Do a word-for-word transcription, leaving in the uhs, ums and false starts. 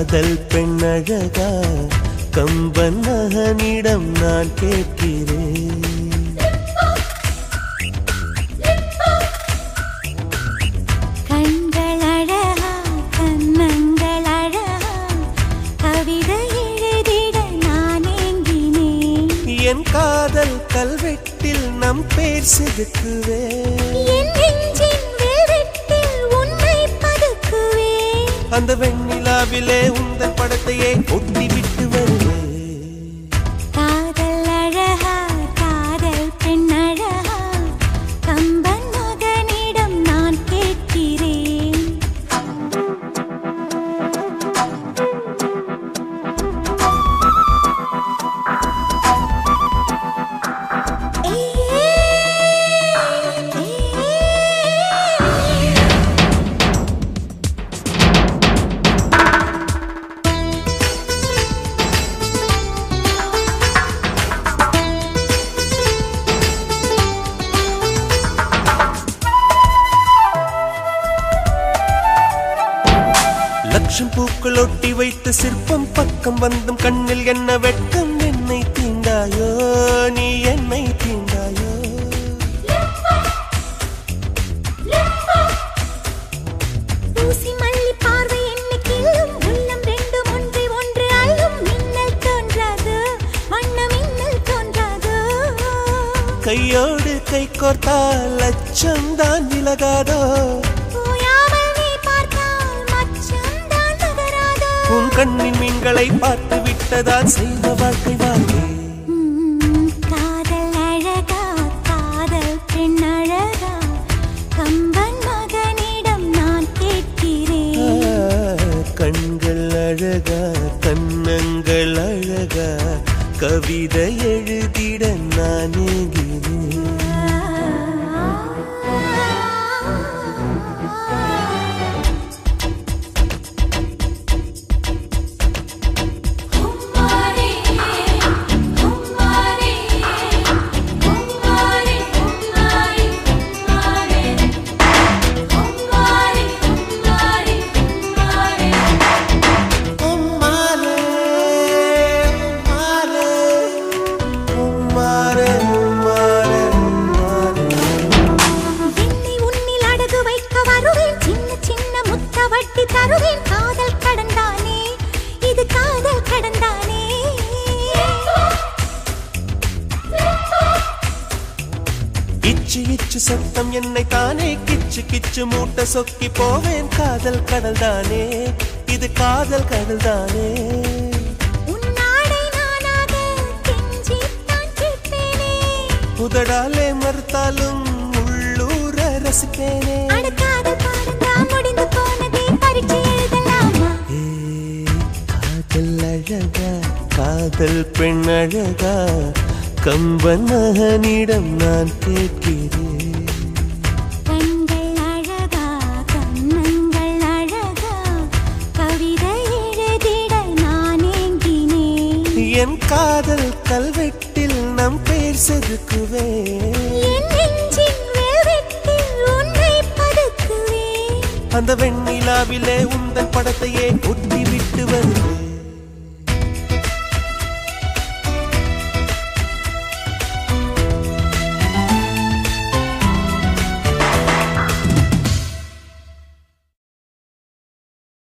காதல் பெண்ணழகா கம்பன் மகனிடம் நான் கேட்கிறேன். கண்கள் அழகா கண்ணங்கள் அழகா கவிதை எழுதிட நான் ஏங்கினேன். என் காதல் கல்வெட்டில் நம் பேர் செதுக்குவேன். என் நெஞ்சின் வெல்வெட்டில் உன்னை பதுக்குவேன். அந்த வெண்ணிலாவிலே உந்தன் படத்தையே ஒட்டி விட்டு வருவேன். காதல் அழகா காதல் பெண் அழகா கம்பன் மகனிடம் நான் கேட்கிறேன். லட்சம் பூக்கள் ஒட்டி வைத்த சிற்பம் பக்கம் வந்தும் கண்ணில் என்ன வெட்கம். என்னை தீண்டாயோ நீ என்னை தீண்டாயோ. ஊசி மல்லி பார்வை என்னை கிள்ளும். உள்ளம் ரெண்டும் ஒன்றை ஒன்று அள்ளும். மின்னல் தோன்றாது வண்ண மின்னல் தோன்றாது. கையோடு கை கோர்த்தால் லட்சம் தான் விலகாதோ. உன் கண்ணின் மீன்களை பார்த்து விட்டதால் செய்த வாழ்க்கை வாழ்க்கை. காதல் அழகா காதல் பெண் அழகா கம்பன் மகனிடம் நான் கேட்கிறேன். கண்கள் அழகா கண்ணங்கள் அழகா கவிதை எழுதிட நான் ஏங்கினேன். காதல் கடந்தானே இது காதல் கடந்தானே. இச்சு இச்சு சத்தம் என்னை தானே கிச்சு கிச்சு மூட்டை சொக்கி போவேன். காதல் கடல் தானே இது காதல் கடல் தானே. உன்னாடை நானாக கெஞ்சித்தான் கேட்பேனே. உதடாலே மறுத்தாலும் உள்ளூர ரசிப்பேனே. காதல் பாடத்தான் முடிந்து போனதே பரீட்சை எழுதலாமா. காதல் அழகா காதல் பெண் அழகா கம்பன் மகனிடம் நான் கேட்கிறேன். கண்கள் அழகா கண்ணங்கள் அழகா கவிதை எழுதிட நான் ஏங்கினேன். என் காதல் கல்வெட்டில் நம் பேர் செதுக்குவேன். என் நெஞ்சின் வெல்வெட்டில் உன்னை பதுக்குவேன். அந்த வெண்ணிலாவிலே உந்தன் படத்தையே ஒட்டி விட்டு வருவேன்.